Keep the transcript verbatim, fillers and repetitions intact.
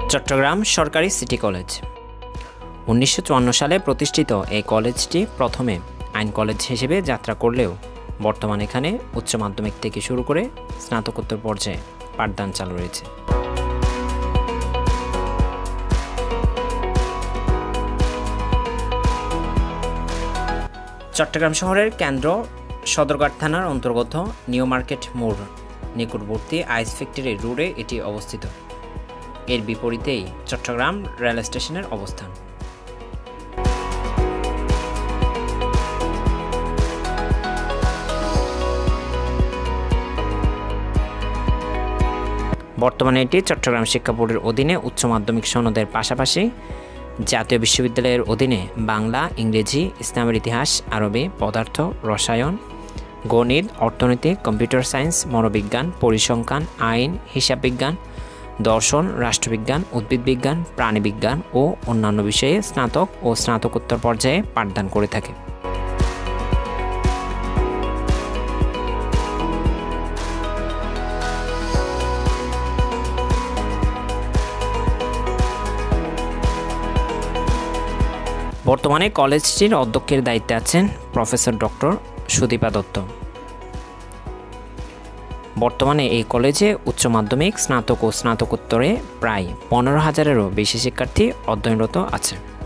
চট্টগ্রাম সরকারি city college উনিশশো চুয়ান্ন সালে প্রতিষ্ঠিত এই কলেজটি প্রথমে আইন কলেজ হিসেবে যাত্রা করলেও বর্তমানে এখানে উচ্চ মাধ্যমিক থেকে শুরু করে স্নাতকোত্তর পর্যায়ে পাঠদান চালু রয়েছে। চট্টগ্রাম শহরের কেন্দ্র সদরঘাট থানার অন্তর্গত নিউ মার্কেট মোড় নিকটবর্তী আইস ফ্যাক্টরি রোডে এটি অবস্থিত। এর বিপরীতেই চট্টগ্রাম রেল স্টেশনের অবস্থান। বর্তমানে এটি চট্টগ্রাম শিক্ষা বোর্ডের অধীনে উচ্চ মাধ্যমিক সনদের পাশাপাশি জাতীয় বিশ্ববিদ্যালয়ের অধীনে বাংলা, ইংরেজি, ইসলামের ইতিহাস, আরবি, পদার্থ, রসায়ন, গণিত, অর্থনীতি, কম্পিউটার সায়েন্স, মনোবিজ্ঞান, পরিসংখ্যান, আইন, হিসাব বিজ্ঞান, দর্শন, রাষ্ট্রবিজ্ঞান, উদ্ভিদ বিজ্ঞান, প্রাণীবিজ্ঞান ও অন্যান্য বিষয়ে স্নাতক ও স্নাতকোত্তর পর্যায়ে পাঠদান করে থাকে। বর্তমানে কলেজটির অধ্যক্ষের দায়িত্বে আছেন প্রফেসর ডক্টর সুদীপা দত্ত। বর্তমানে এই কলেজে উচ্চ মাধ্যমিক, স্নাতক ও স্নাতকোত্তরে প্রায় পনেরো হাজারেরও বেশি শিক্ষার্থী অধ্যয়নরত আছে।